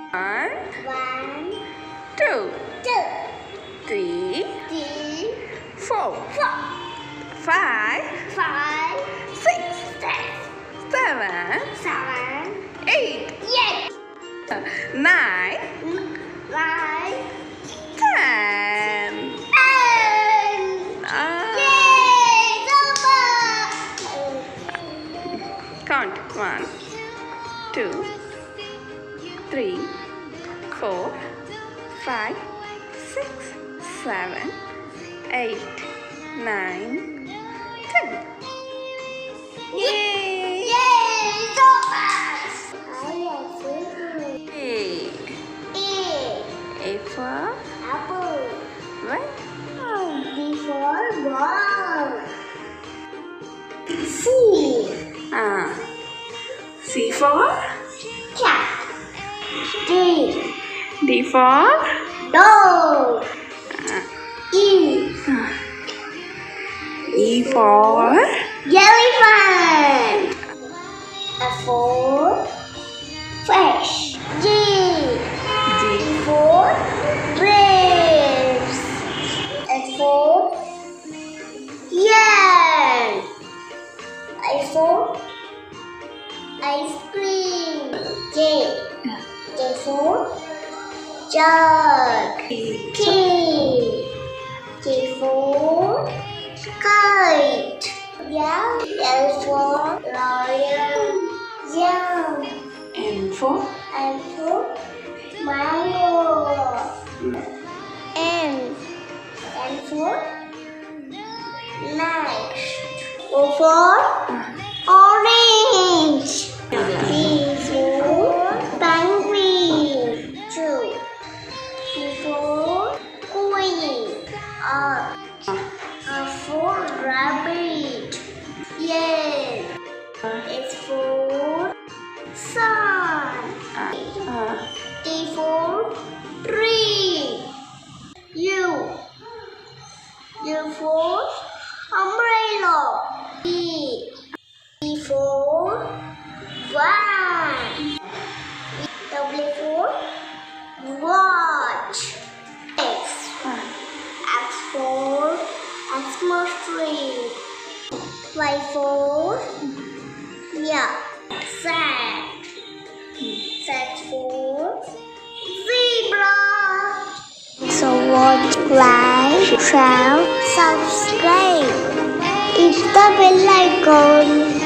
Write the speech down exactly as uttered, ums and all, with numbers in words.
One, One, two, two, three, three, four, four, five, five, six, six, seven, seven, eight, eight, nine, nine, ten. ten. Ah. Yay! Over. Count. One, two, three, four, five, six, seven, eight, nine, ten. Yay! Yay! So fast! A. A. A for Apple. what? B for ball. C. Ah. C for Cat. D. D for Dog. ah. E. E for Elephant. F for fish. G. G For grapes. H for yarn. I for ice cream. J. J for jug. E. K. K for kite. Yeah. L for lion. Yum. N for M for mango. N. N for next. O for orange. P for penguin. Two. Q for queen. R. R for rabbit. Yay. S for sun. ah. T for tree. U. U for umbrella. E. E for van. W for watch. X. X for Xmas tree. Y for yeah. Z. Z for zebra. So watch, like, share, subscribe. Hit the bell icon.